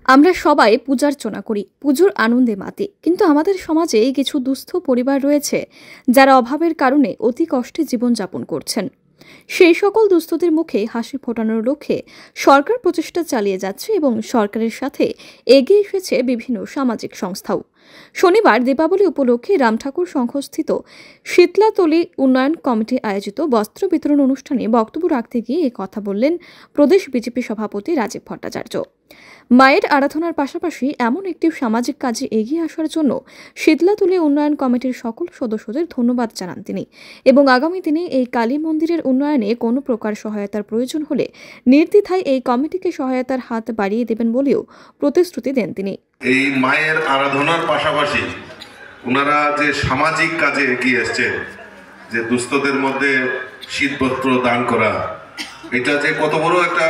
আমরা সবাই পূজার্চনা করি, পুজোর আনন্দে মাতি। কিন্তু আমাদের সমাজে কিছু দুস্থ পরিবার রয়েছে যারা অভাবের কারণে অতি কষ্টে জীবনযাপন করছেন। সেই সকল দুস্থদের মুখে হাসি ফোটানোর লক্ষ্যে সরকার প্রচেষ্টা চালিয়ে যাচ্ছে এবং সরকারের সাথে এগিয়ে এসেছে বিভিন্ন সামাজিক সংস্থাও। শনিবার দীপাবলি উপলক্ষে রামঠাকুর সংঘস্থিত শীতলাতলী উন্নয়ন কমিটি আয়োজিত বস্ত্র বিতরণ অনুষ্ঠানে বক্তব্য রাখতে গিয়ে এ কথা বললেন প্রদেশ বিজেপি সভাপতি রাজীব ভট্টাচার্য। মায়ের আরাধনার পাশাপাশি এমন একটি সামাজিক কাজে এগিয়ে আসার জন্য শীতলাতলী উন্নয়ন কমিটির সকল সদস্যদের ধন্যবাদ জানান তিনি এবং আগামী দিনে এই কালী মন্দিরের উন্নয়নে কোনো প্রকার সহায়তার প্রয়োজন হলে নির্দ্বিধায় এই কমিটিকে সহায়তার হাত বাড়িয়ে দেবেন বলেও প্রতিশ্রুতি দেন তিনি। এই মায়ের আরাধনার পাশাপাশি ওনারা যে সামাজিক কাজে এগিয়ে এসছেন, যে দুস্থদের মধ্যে শীতবস্ত্র দান করা, এটা যে কত বড় একটা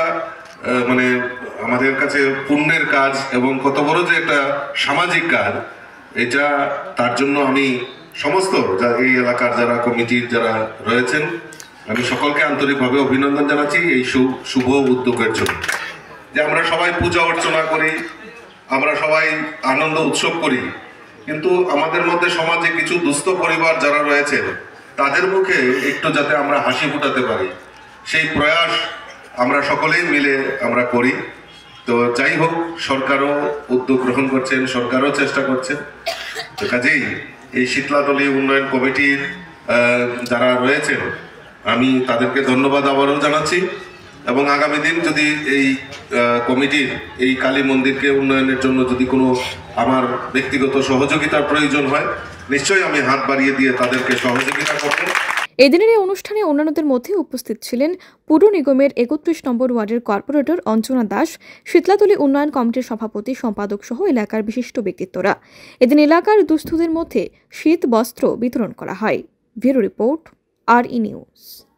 আমাদের কাছে পুণ্যের কাজ এবং কত বড় যে একটা সামাজিক কাজ, এটা তার জন্য আমি সমস্ত এই এলাকার যারা কমিটির যারা রয়েছেন, আমি সকলকে আন্তরিকভাবে অভিনন্দন জানাচ্ছি এই শুভ উদ্যোগের জন্য। যে আমরা সবাই পূজা অর্চনা করি, আমরা সবাই আনন্দ উৎসব করি, কিন্তু আমাদের মধ্যে সমাজে কিছু দুস্থ পরিবার যারা রয়েছেন তাদের মুখে একটু যাতে আমরা হাসি ফোটাতে পারি, সেই প্রয়াস আমরা সকলেই মিলে আমরা করি। তো যাই হোক, সরকারও উদ্যোগ গ্রহণ করছেন, সরকারও চেষ্টা করছেন। তো কাজেই এই শীতলাতলী উন্নয়ন কমিটির যারা রয়েছেন, আমি তাদেরকে ধন্যবাদ আবারও জানাচ্ছি এবং আগামী দিন যদি এই কমিটির এই কালী মন্দিরকে উন্নয়নের জন্য যদি কোনো আমার ব্যক্তিগত সহযোগিতার প্রয়োজন হয়, নিশ্চয়ই আমি হাত বাড়িয়ে দিয়ে তাদেরকে সহযোগিতা করব। এদিনের এই অনুষ্ঠানে অন্যান্যদের মধ্যে উপস্থিত ছিলেন পুর নিগমের ৩১ নম্বর ওয়ার্ডের কর্পোরেটর অঞ্জনা দাস, শীতলাতলী উন্নয়ন কমিটির সভাপতি সম্পাদক সহ এলাকার বিশিষ্ট ব্যক্তিত্বরা। এদিন এলাকার দুস্থদের মধ্যে শীত বস্ত্র বিতরণ করা হয়। Bureau report, RE news.